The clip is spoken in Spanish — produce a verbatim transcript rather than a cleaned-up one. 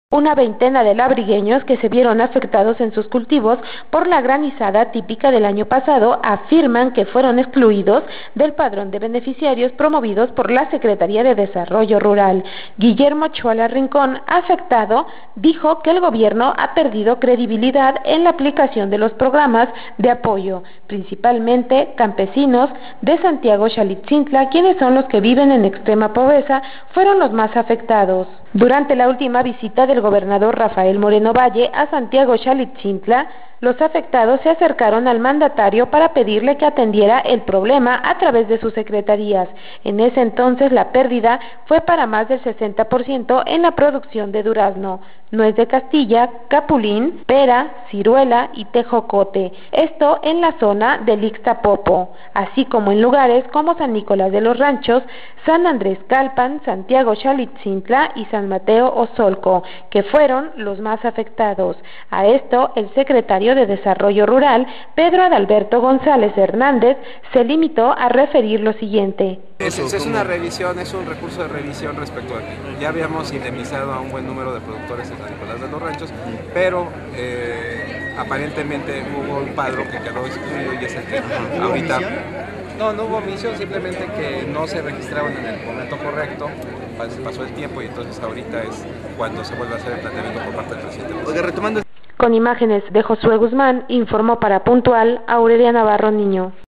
Una veintena de labrigueños que se vieron afectados en sus cultivos por la granizada típica del año pasado afirman que fueron excluidos del padrón de beneficiarios promovidos por la Secretaría de Desarrollo Rural. Guillermo Chuala Rincón, afectado, dijo que el gobierno ha perdido credibilidad en la aplicación de los programas de apoyo, principalmente campesinos de Santiago Xalitzintla, quienes son los que viven en extrema pobreza, fueron los más afectados. Durante la última visita del gobernador Rafael Moreno Valle a Santiago Xalitzintla, los afectados se acercaron al mandatario para pedirle que atendiera el problema a través de sus secretarías. En ese entonces la pérdida fue para más del sesenta por ciento en la producción de durazno, nuez de Castilla, capulín, pera, ciruela y tejocote. Esto en la zona del Ixtapopo, así como en lugares como San Nicolás de los Ranchos, San Andrés Calpan, Santiago Xalitzintla y San Mateo Osolco, que fueron los más afectados. A esto, el secretario de Desarrollo Rural, Pedro Adalberto González Hernández, se limitó a referir lo siguiente. Es, es una revisión, es un recurso de revisión respecto a que ya habíamos indemnizado a un buen número de productores en San Nicolás de los Ranchos, pero eh, aparentemente hubo un padrón que quedó excluido y es el que ahorita... No, no hubo omisión, simplemente que no se registraron en el momento correcto, pasó el tiempo y entonces ahorita es cuando se vuelve a hacer el planteamiento por parte del presidente. Oiga, retomando... Con imágenes de Josué Guzmán, informó para Puntual Aurelia Navarro Niño.